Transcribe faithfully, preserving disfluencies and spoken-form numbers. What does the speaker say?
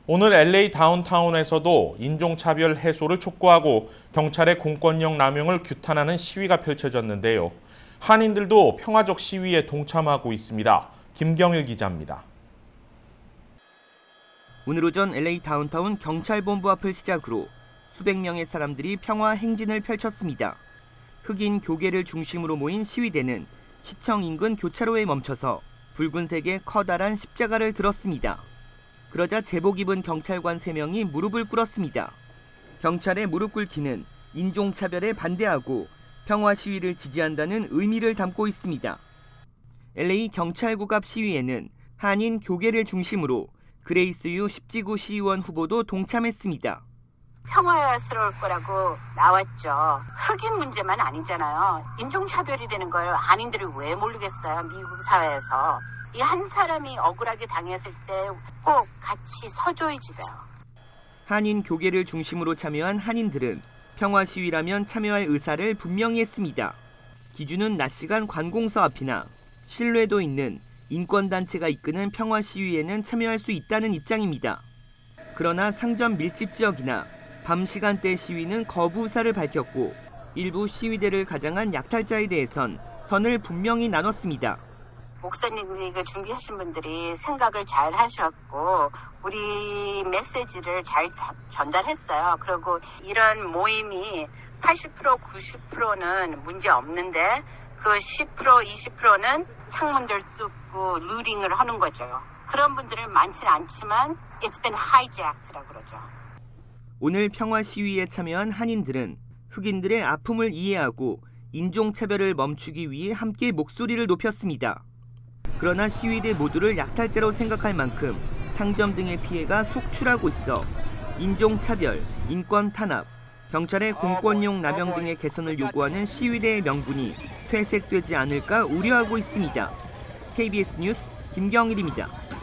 오늘 엘에이 다운타운에서도 인종차별 해소를 촉구하고 경찰의 공권력 남용을 규탄하는 시위가 펼쳐졌는데요. 한인들도 평화적 시위에 동참하고 있습니다. 김경일 기자입니다. 오늘 오전 엘에이 다운타운 경찰본부 앞을 시작으로 수백 명의 사람들이 평화 행진을 펼쳤습니다. 흑인 교계를 중심으로 모인 시위대는 시청 인근 교차로에 멈춰서 붉은색의 커다란 십자가를 들었습니다. 그러자 제복 입은 경찰관 세 명이 무릎을 꿇었습니다. 경찰의 무릎 꿇기는 인종차별에 반대하고 평화 시위를 지지한다는 의미를 담고 있습니다. 엘에이 경찰국 앞 시위에는 한인 교계를 중심으로 그레이스 유 십지구 시의원 후보도 동참했습니다. 평화스러울 거라고 나왔죠. 흑인 문제만 아니잖아요. 인종차별이 되는 걸 한인들이 왜 모르겠어요, 미국 사회에서. 이 한 사람이 억울하게 당했을 때 꼭 같이 서줘야지요. 한인 교계를 중심으로 참여한 한인들은 평화 시위라면 참여할 의사를 분명히 했습니다. 기준은 낮 시간 관공서 앞이나 신뢰도 있는 인권단체가 이끄는 평화 시위에는 참여할 수 있다는 입장입니다. 그러나 상점 밀집 지역이나 밤 시간대 시위는 거부 의사를 밝혔고 일부 시위대를 가장한 약탈자에 대해선 선을 분명히 나눴습니다. 목사님이 그 준비하신 분들이 생각을 잘 하셨고 우리 메시지를 잘 전달했어요. 그리고 이런 모임이 팔십 퍼센트, 구십 퍼센트는 문제 없는데 그 십 퍼센트, 이십 퍼센트는 창문들 뚫고 루링을 하는 거죠. 그런 분들은 많지는 않지만 it's been hijacked라고 그러죠. 오늘 평화 시위에 참여한 한인들은 흑인들의 아픔을 이해하고 인종차별을 멈추기 위해 함께 목소리를 높였습니다. 그러나 시위대 모두를 약탈자로 생각할 만큼 상점 등의 피해가 속출하고 있어 인종차별, 인권 탄압, 경찰의 공권력 남용 등의 개선을 요구하는 시위대의 명분이 퇴색되지 않을까 우려하고 있습니다. 케이비에스 뉴스 김경일입니다.